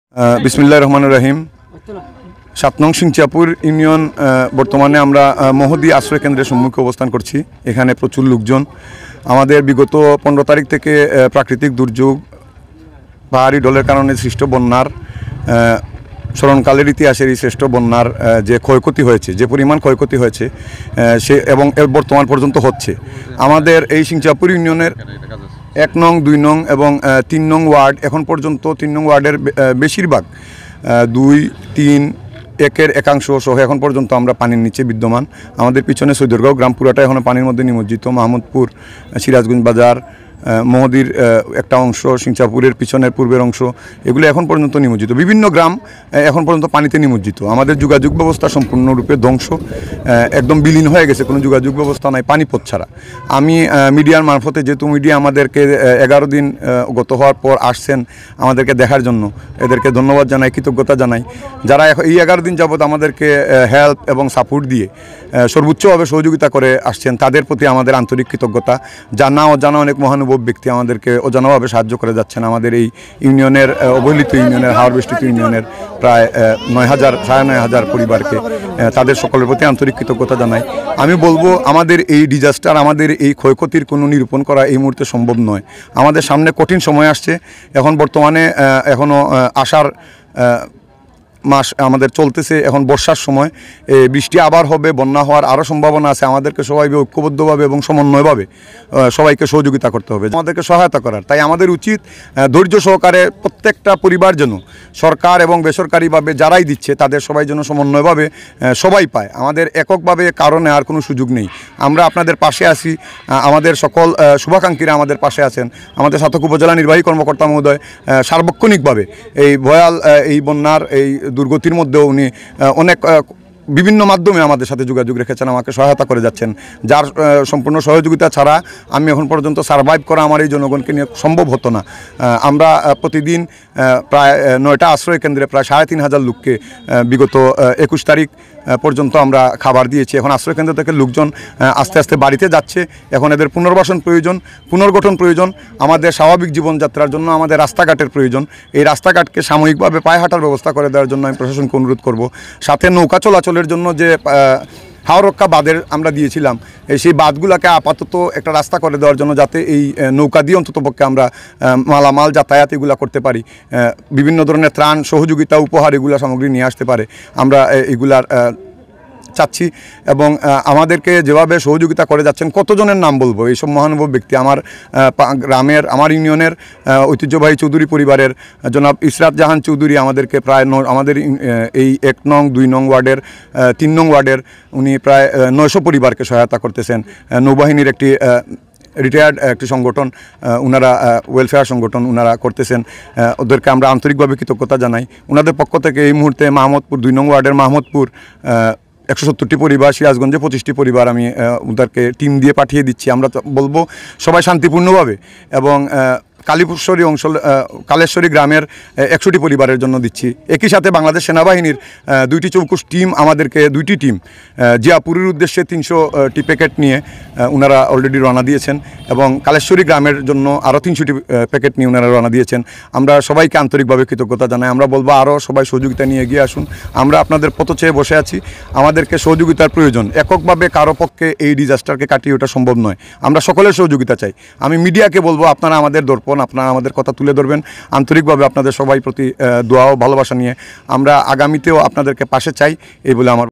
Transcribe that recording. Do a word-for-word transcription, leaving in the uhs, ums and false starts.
बिस्मिल्लाहिर रहमानिर रहीम सात नং সিংচাপুর ইউনিয়ন বর্তমানে আমরা মহদি আশ্রয় কেন্দ্রের সম্মুখে অবস্থান করছি। এখানে প্রচুর লোকজন আমাদের বিগত পনেরো তারিখ থেকে প্রাকৃতিক দুর্যোগ পাহাড়ি ঢলের কারণে সৃষ্ট বন্যার স্মরণকালের ইতিহাসের এই শ্রেষ্ঠ বন্যার যে ক্ষয়ক্ষতি হয়েছে, যে পরিমাণ ক্ষয়ক্ষতি হয়েছে সে এবং এর বর্তমান পর্যন্ত হচ্ছে আমাদের এই সিংচাপুর ইউনিয়নের এক নং দুই নং এবং তিন নং ওয়ার্ড এখন পর্যন্ত তিন নং ওয়ার্ডের বেশিরভাগ দুই তিন একের একাংশ সহ এখন পর্যন্ত আমরা পানির নিচে বিদ্যমান। আমাদের পিছনে সৈদরগাঁও গ্রাম পুরাটা এখনও পানির মধ্যে নিমজ্জিত। মাহমুদপুর, সিরাজগঞ্জ বাজার, মহদির একটা অংশ, সিংচাপুরের পিছনের পূর্বের অংশ, এগুলো এখন পর্যন্ত নিমজ্জিত। বিভিন্ন গ্রাম এখন পর্যন্ত পানিতে নিমজ্জিত। আমাদের যোগাযোগ ব্যবস্থা সম্পূর্ণরূপে ধ্বংস, একদম বিলীন হয়ে গেছে, কোনো যোগাযোগ ব্যবস্থা নাই পানিপথ ছাড়া। আমি মিডিয়ার মারফতে, যেহেতু মিডিয়া আমাদেরকে এগারো দিন গত হওয়ার পর আসছেন আমাদেরকে দেখার জন্য, এদেরকে ধন্যবাদ জানাই, কৃতজ্ঞতা জানাই। যারা এই এগারো দিন যাবৎ আমাদেরকে হেল্প এবং সাপোর্ট দিয়ে সর্বোচ্চভাবে সহযোগিতা করে আসছেন, তাদের প্রতি আমাদের আন্তরিক কৃতজ্ঞতা। জানা অজানা অনেক মহানুভব ব্যক্তি আমাদেরকে অজানাভাবে সাহায্য করে যাচ্ছেন। আমাদের এই ইউনিয়নের অবহেলিত ইউনিয়নের, হাওরবেষ্টিত ইউনিয়নের প্রায় নয় হাজার সাড়ে নয় হাজার পরিবারকে, তাদের সকলের প্রতি আন্তরিক কৃতজ্ঞতা জানাই। আমি বলবো আমাদের এই ডিজাস্টার, আমাদের এই ক্ষয়ক্ষতির কোনো নিরূপণ করা এই মুহূর্তে সম্ভব নয়। আমাদের সামনে কঠিন সময় আসছে। এখন বর্তমানে এখনও আষাঢ় মাস আমাদের চলতেছে, এখন বর্ষার সময়, বৃষ্টি আবার হবে, বন্যা হওয়ার আরও সম্ভাবনা আছে। আমাদেরকে সবাইকে ঐক্যবদ্ধভাবে এবং সমন্বয়ভাবে সবাইকে সহযোগিতা করতে হবে, আমাদেরকে সহায়তা করার। তাই আমাদের উচিত ধৈর্য সহকারে প্রত্যেকটা পরিবার যেন সরকার এবং বেসরকারিভাবে যারাই দিচ্ছে তাদের সবাই যেন সমন্বয়ভাবে সবাই পায়। আমাদের এককভাবে কারণে আর কোনো সুযোগ নেই। আমরা আপনাদের পাশে আছি, আমাদের সকল শুভাকাঙ্ক্ষীরা আমাদের পাশে আছেন। আমাদের সাতক উপজেলা নির্বাহী কর্মকর্তা মহোদয় সার্বক্ষণিকভাবে এই ভয়াল এই বন্যার এই দুর্গতির মধ্যেও উনি অনেক বিভিন্ন মাধ্যমে আমাদের সাথে যোগাযোগ রেখেছেন, আমাকে সহায়তা করে যাচ্ছেন, যার সম্পূর্ণ সহযোগিতা ছাড়া আমি এখন পর্যন্ত সারভাইভ করা আমার এই জনগণকে নিয়ে সম্ভব হতো না। আমরা প্রতিদিন প্রায় নয়টা আশ্রয় কেন্দ্রে প্রায় সাড়ে তিন হাজার লোককে বিগত একুশ তারিখ পর্যন্ত আমরা খাবার দিয়েছি। এখন আশ্রয় কেন্দ্র থেকে লোকজন আস্তে আস্তে বাড়িতে যাচ্ছে। এখন এদের পুনর্বাসন প্রয়োজন, পুনর্গঠন প্রয়োজন। আমাদের স্বাভাবিক জীবনযাত্রার জন্য আমাদের রাস্তাঘাটের প্রয়োজন। এই রাস্তাঘাটকে সাময়িকভাবে পায়ে হাঁটার ব্যবস্থা করে দেওয়ার জন্য আমি প্রশাসনকে অনুরোধ করব। সাথে নৌকা চলাচলের জন্য যে হাওররক্ষা বাঁধের আমরা দিয়েছিলাম, সেই বাঁধগুলোকে আপাতত একটা রাস্তা করে দেওয়ার জন্য, যাতে এই নৌকা দিয়ে অন্ততপক্ষে আমরা মালামাল যাতায়াত এগুলো করতে পারি, বিভিন্ন ধরনের ত্রাণ সহযোগিতা উপহার এগুলো সামগ্রী নিয়ে আসতে পারে, আমরা এগুলার চাচ্ছি। এবং আমাদেরকে যেভাবে সহযোগিতা করে যাচ্ছেন, কতজনের নাম বলবো, এইসব মহানুভব ব্যক্তি। আমার গ্রামের, আমার ইউনিয়নের ঐতিহ্যবাহী চৌধুরী পরিবারের জনাব ইসরাত জাহান চৌধুরী আমাদেরকে প্রায় আমাদের এই এক নং দুই নং ওয়ার্ডের তিন নং ওয়ার্ডের উনি প্রায় নয়শো পরিবারকে সহায়তা করতেছেন। নৌবাহিনীর একটি রিটায়ার্ড একটি সংগঠন, ওনারা ওয়েলফেয়ার সংগঠন ওনারা করতেছেন, ওদেরকে আমরা আন্তরিকভাবে কৃতজ্ঞতা জানাই। ওনাদের পক্ষ থেকে এই মুহূর্তে মাহমুদপুর দুই নং ওয়ার্ডের মাহমুদপুর একশো সত্তরটি পরিবার, সিরাজগঞ্জে পঁচিশটি পরিবার আমি ওদেরকে টিম দিয়ে পাঠিয়ে দিচ্ছি। আমরা বলবো সবাই শান্তিপূর্ণভাবে, এবং কালীপুশ্বরী অংশ কালেশ্বরী গ্রামের একশোটি পরিবারের জন্য দিচ্ছি। একই সাথে বাংলাদেশ সেনাবাহিনীর দুইটি চৌকুশ টিম আমাদেরকে, দুইটি টিম জিয়াপুরের উদ্দেশ্যে তিনশোটি প্যাকেট নিয়ে ওনারা অলরেডি রওনা দিয়েছেন, এবং কালেশ্বরী গ্রামের জন্য আরও তিনশোটি প্যাকেট নিয়ে ওনারা রওনা দিয়েছেন। আমরা সবাইকে আন্তরিকভাবে কৃতজ্ঞতা জানাই। আমরা বলবো আরও সবাই সহযোগিতা নিয়ে এগিয়ে আসুন। আমরা আপনাদের পথ চেয়ে বসে আছি, আমাদেরকে সহযোগিতার প্রয়োজন। এককভাবে কারো পক্ষে এই ডিজাস্টারকে কাটিয়ে ওঠা সম্ভব নয়, আমরা সকলের সহযোগিতা চাই। আমি মিডিয়াকে বলবো আপনারা আমাদের দর্পণ, আপনারা আমাদের কথা তুলে ধরবেন। আন্তরিকভাবে আপনাদের সবাই প্রতি দোয়া ও ভালোবাসা নিয়ে আমরা আগামীতেও আপনাদেরকে পাশে চাই, এই বলে আমার